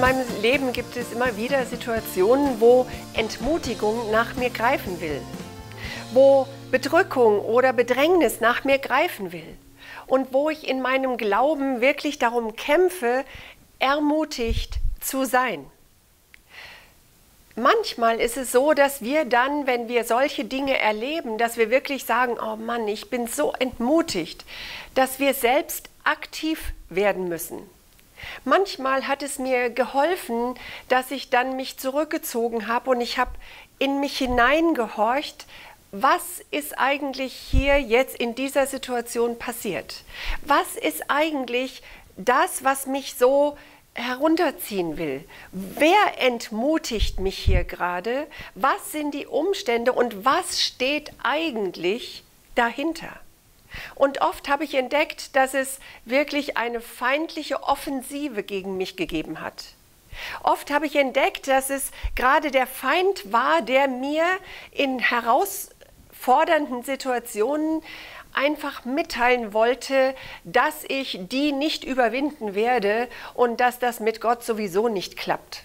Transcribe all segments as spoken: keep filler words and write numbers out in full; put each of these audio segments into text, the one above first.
meinem Leben gibt es immer wieder Situationen, wo Entmutigung nach mir greifen will, wo Bedrückung oder Bedrängnis nach mir greifen will und wo ich in meinem Glauben wirklich darum kämpfe, ermutigt zu sein. Manchmal ist es so, dass wir dann, wenn wir solche Dinge erleben, dass wir wirklich sagen, oh Mann, ich bin so entmutigt, dass wir selbst aktiv werden müssen. Manchmal hat es mir geholfen, dass ich dann mich zurückgezogen habe und ich habe in mich hineingehorcht, was ist eigentlich hier jetzt in dieser Situation passiert? Was ist eigentlich das, was mich so herunterziehen will? Wer entmutigt mich hier gerade? Was sind die Umstände und was steht eigentlich dahinter? Und oft habe ich entdeckt, dass es wirklich eine feindliche Offensive gegen mich gegeben hat. Oft habe ich entdeckt, dass es gerade der Feind war, der mir in herausfordernden Situationen einfach mitteilen wollte, dass ich die nicht überwinden werde und dass das mit Gott sowieso nicht klappt.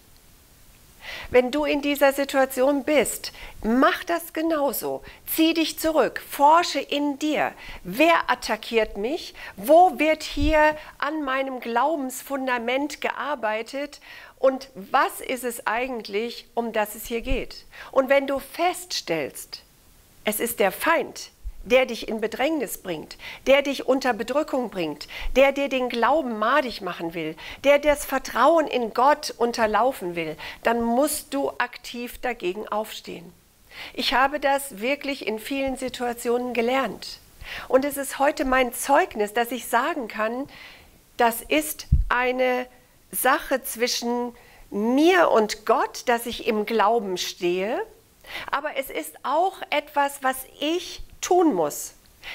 Wenn du in dieser Situation bist, mach das genauso. Zieh dich zurück, forsche in dir. Wer attackiert mich? Wo wird hier an meinem Glaubensfundament gearbeitet? Und was ist es eigentlich, um das es hier geht? Und wenn du feststellst, es ist der Feind, der dich in Bedrängnis bringt, der dich unter Bedrückung bringt, der dir den Glauben madig machen will, der das Vertrauen in Gott unterlaufen will, dann musst du aktiv dagegen aufstehen. Ich habe das wirklich in vielen Situationen gelernt. Und es ist heute mein Zeugnis, dass ich sagen kann, das ist eine Sache zwischen mir und Gott, dass ich im Glauben stehe, aber es ist auch etwas, was ich tun muss.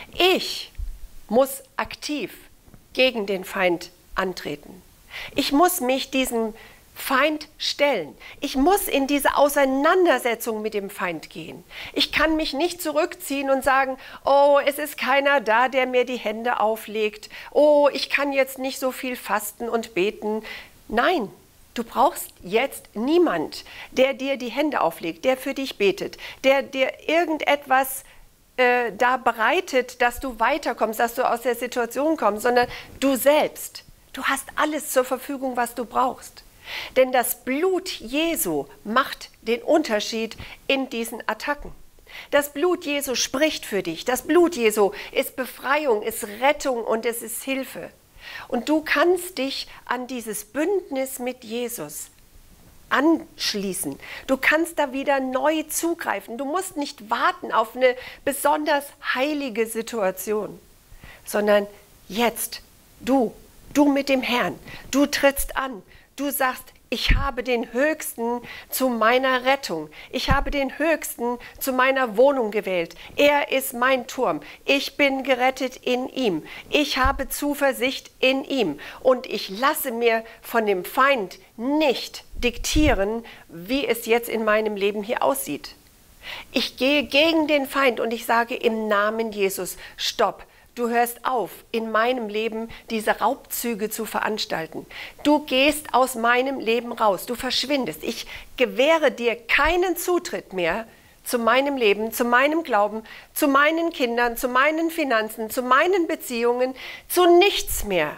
Ich muss aktiv gegen den Feind antreten. Ich muss mich diesem Feind stellen. Ich muss in diese Auseinandersetzung mit dem Feind gehen. Ich kann mich nicht zurückziehen und sagen, oh, es ist keiner da, der mir die Hände auflegt. Oh, ich kann jetzt nicht so viel fasten und beten. Nein, du brauchst jetzt niemand, der dir die Hände auflegt, der für dich betet, der dir irgendetwas äh, da bereitet, dass du weiterkommst, dass du aus der Situation kommst, sondern du selbst. Du hast alles zur Verfügung, was du brauchst. Denn das Blut Jesu macht den Unterschied in diesen Attacken. Das Blut Jesu spricht für dich. Das Blut Jesu ist Befreiung, ist Rettung und es ist Hilfe. Und du kannst dich an dieses Bündnis mit Jesus anschließen. Du kannst da wieder neu zugreifen. Du musst nicht warten auf eine besonders heilige Situation, sondern jetzt, du, du mit dem Herrn, du trittst an. Du sagst, ich habe den Höchsten zu meiner Rettung. Ich habe den Höchsten zu meiner Wohnung gewählt. Er ist mein Turm. Ich bin gerettet in ihm. Ich habe Zuversicht in ihm. Und ich lasse mir von dem Feind nicht diktieren, wie es jetzt in meinem Leben hier aussieht. Ich gehe gegen den Feind und ich sage im Namen Jesus, stopp. Du hörst auf, in meinem Leben diese Raubzüge zu veranstalten. Du gehst aus meinem Leben raus, du verschwindest. Ich gewähre dir keinen Zutritt mehr zu meinem Leben, zu meinem Glauben, zu meinen Kindern, zu meinen Finanzen, zu meinen Beziehungen, zu nichts mehr.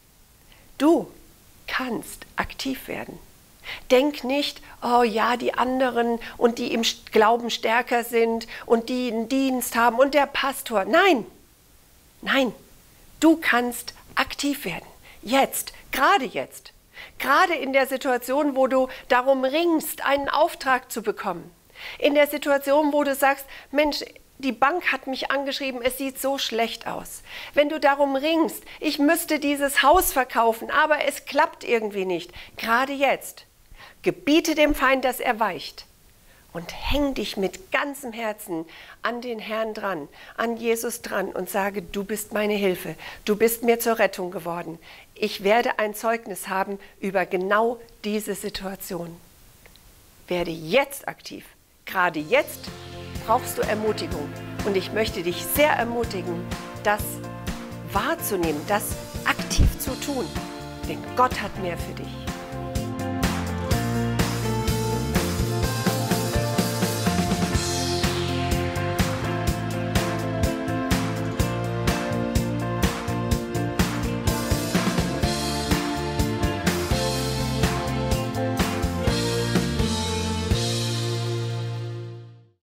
Du kannst aktiv werden. Denk nicht, oh ja, die anderen und die im Glauben stärker sind und die einen Dienst haben und der Pastor. Nein! Nein, du kannst aktiv werden. Jetzt, gerade jetzt. Gerade in der Situation, wo du darum ringst, einen Auftrag zu bekommen. In der Situation, wo du sagst, Mensch, die Bank hat mich angeschrieben, es sieht so schlecht aus. Wenn du darum ringst, ich müsste dieses Haus verkaufen, aber es klappt irgendwie nicht. Gerade jetzt. Gebiete dem Feind, dass er weicht. Und häng dich mit ganzem Herzen an den Herrn dran, an Jesus dran und sage, du bist meine Hilfe, du bist mir zur Rettung geworden. Ich werde ein Zeugnis haben über genau diese Situation. Werde jetzt aktiv. Gerade jetzt brauchst du Ermutigung. Und ich möchte dich sehr ermutigen, das wahrzunehmen, das aktiv zu tun. Denn Gott hat mehr für dich.